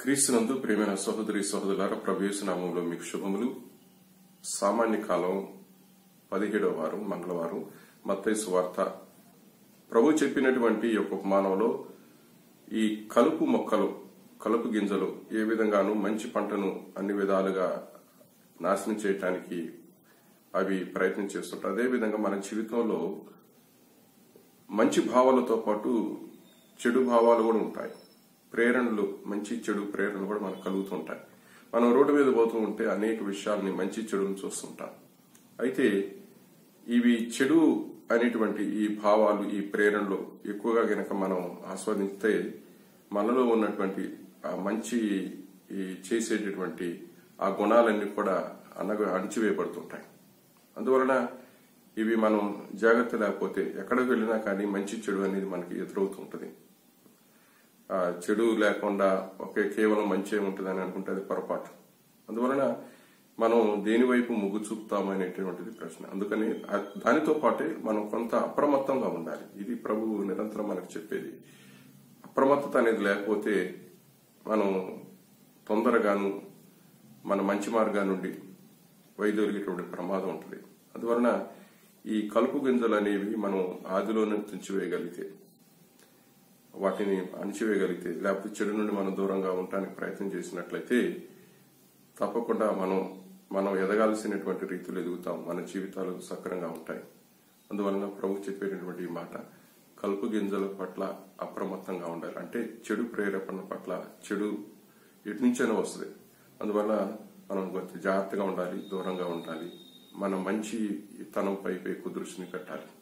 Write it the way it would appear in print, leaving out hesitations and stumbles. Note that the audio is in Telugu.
క్రీస్తునందు ప్రియమైన సహోదరి సహోదరులారా, ప్రభు యేసు నామములో మీకు శుభములు. సామాన్య కాలం 17వ వారం మంగళవారం. మత్తయి సువార్త ప్రభు చెప్పినటువంటి యొక్క ఉపమానంలో ఈ కలుపు మొక్కలు, కలుపు గింజలు ఏ విధంగానూ మంచి పంటను అన్ని విధాలుగా నాశనం చేయటానికి అవి ప్రయత్నం చేస్తుంటారు. అదేవిధంగా మన జీవితంలో మంచి భావాలతో పాటు చెడు భావాలు కూడా ఉంటాయి. ప్రేరణలు, మంచి చెడు ప్రేరణలు కూడా మనకు కలుగుతుంటాయి. మనం రోడ్డు మీద పోతూ ఉంటే అనేక విషయాలని, మంచి చెడును చూస్తుంటాం. అయితే ఇవి చెడు అనేటువంటి ఈ భావాలు, ఈ ప్రేరణలు ఎక్కువగా గనక మనం ఆస్వాదిస్తే మనలో ఉన్నటువంటి ఆ మంచి చేసేటటువంటి ఆ గుణాలన్నీ కూడా అణచివేయబడుతుంటాయి. అందువలన ఇవి మనం జాగ్రత్త లేకపోతే ఎక్కడికి వెళ్ళినా కానీ మంచి చెడు అనేది మనకి ఎదురవుతుంటది. చెడు లేకుండా కేవలం మంచి ఉంటుందని అనుకుంటే అది పొరపాటు. అందువలన మనం దేని వైపు మొగ్గు చూపుతాము అనేటువంటిది ప్రశ్న. అందుకని దానితో పాటే మనం కొంత అప్రమత్తంగా ఉండాలి. ఇది ప్రభువు నిరంతరం మనకు చెప్పేది. అప్రమత్తత అనేది లేకపోతే మనం తొందరగాను మన మంచి మార్గాన్ని నుండి వైదొలిగేటువంటి ప్రమాదం ఉంటుంది. అందువలన ఈ కలుపు గింజలు అనేవి మనం ఆదిలోనే తుంచివేయగలిగితే, వాటిని అణిచివేయగలిగితే, లేకపోతే చెడు నుండి మనం దూరంగా ఉండటానికి ప్రయత్నం చేసినట్లయితే తప్పకుండా మనం ఎదగాల్సినటువంటి రీతిలో ఎదుగుతాం. మన జీవితాలు సక్రంగా ఉంటాయి. అందువలన ప్రభు చెప్పేటటువంటి ఈ మాట, కలుపు గింజల పట్ల అప్రమత్తంగా ఉండాలి. అంటే చెడు ప్రేరేపణ పట్ల, చెడు ఎటు నుంచైనా వస్తుంది. అందువల్ల మనం కొంచెం జాగ్రత్తగా ఉండాలి, దూరంగా ఉండాలి. మన మంచి తనంపై ఎక్కువ దృష్టిని పెట్టాలి.